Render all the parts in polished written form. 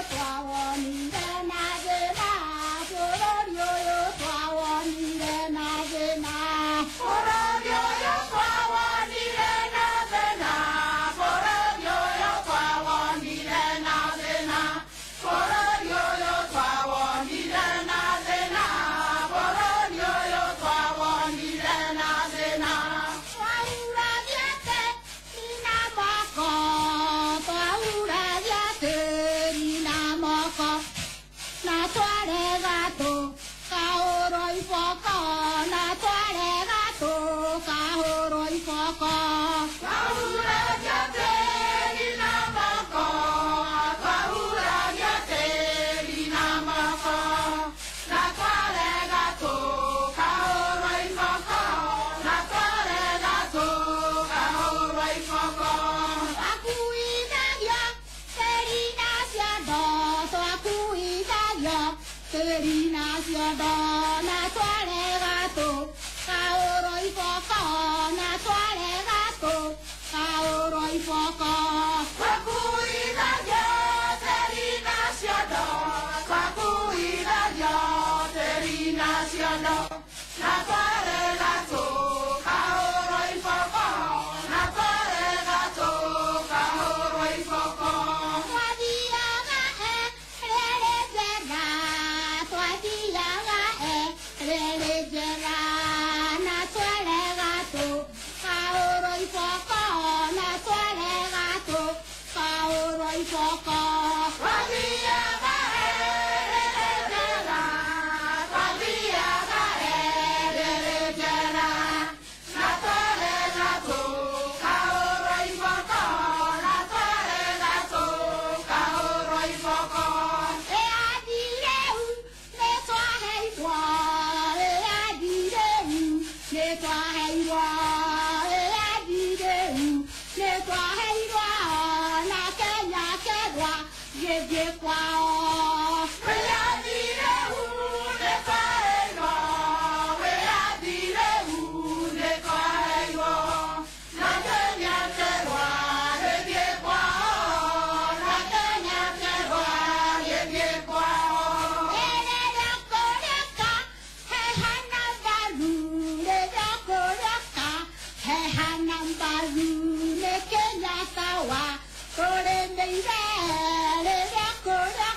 Kenya sawa, kore meire, le kore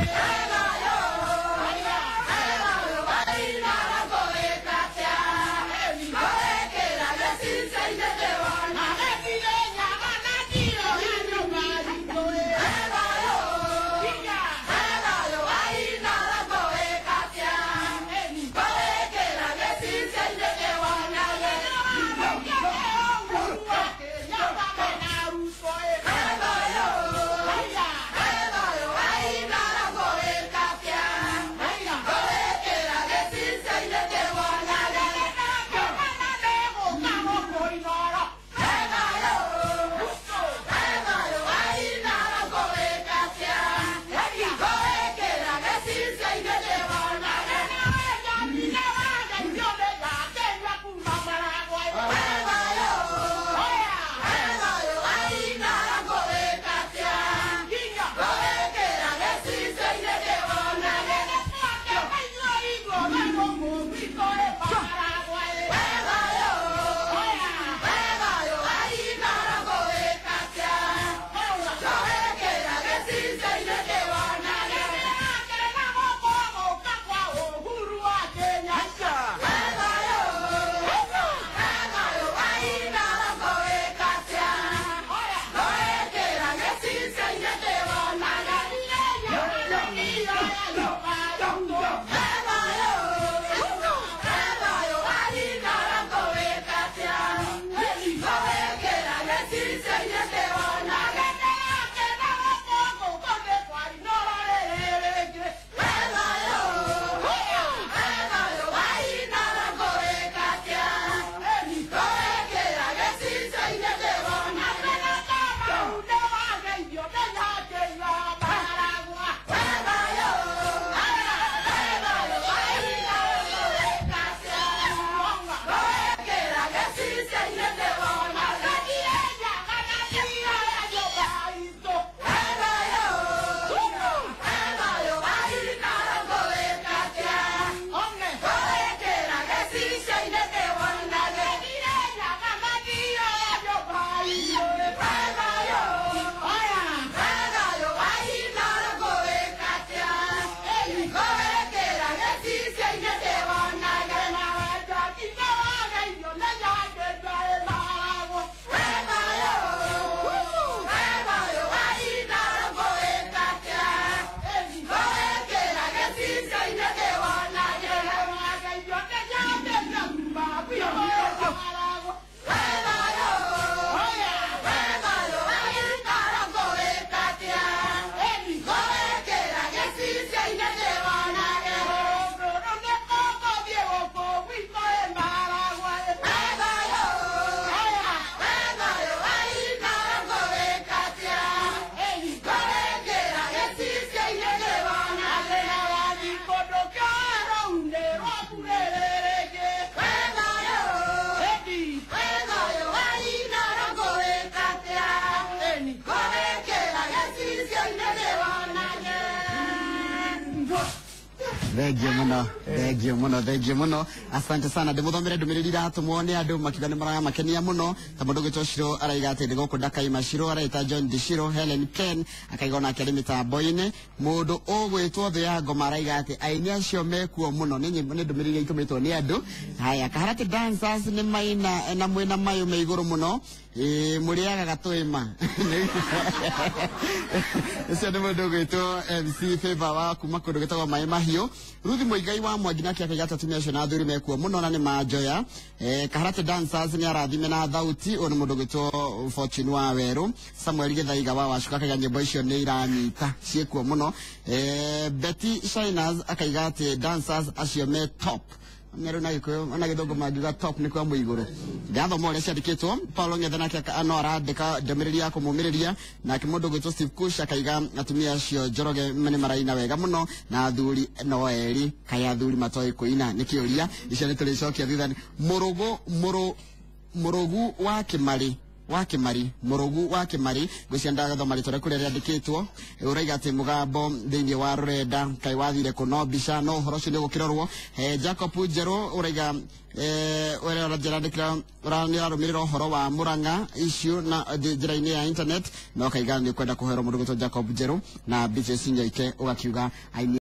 Thank you muno. Asante sana. Demuthomere ndumiriri iratumwone andu makigane maraya makenia muno. Tamundu gitoshiro araiga ati ndigo ndaka imashiro araita John Dishiro Helen Ken akaigona akiri mitambo-ini mundu ogwitwo thu ya ngoma araiga ati aini acio mekuo muno ni ndumiriri itumitwo ni andu. Haya Kaharati Dancers ni maina na mwina mayu me iguru muno. Muriaga gatwima. Ese ni mundu gwitwo MC Favor wa kuma kundu gitagwo Mai Mahiu. Ruthi Muigai wa Mwangina kia kigata tumia cio na athuri mekuo muno na ni majoya. Kaharati Dancers ni arathime na thauti onu mundu gwitwo Fortune wa Weru. Samuel Githaiga wa Wacuka kaya nyimbo icio ni iranyita ciekuo muno. Betty Shiners akaiga ati dancers acio me top. Meru na iko ona githongo magiga top ni kwa muiguru. Ngatho mole ciandikitwo Paulo Ngethana kia anora ndika ndomiriri ya kumumiriria na kimundu gwitwo Steve Kush akaiga atumia acio Njoroge mene maraina wega muno na athuri no eri kaya athuri matoi kuina nikiuria icio ni tulicokia thithani murugu wa Kimari wa Kimari Murugu wa Kimari gwicianda gathoma ritore kuri riandikitwo uraiga ati mugambo thiini wa rurenda kai wathire kuno bica no horo cio ni gukirorwo Jacob Njeru uraiga wera rajandikira uranira rumiriro horo wa Muranga issue na njira-ini ya internet no kaiga ni kwenda kuhero mundu gwitwo Jacob Njeru na BJC Nyaike ugakiuga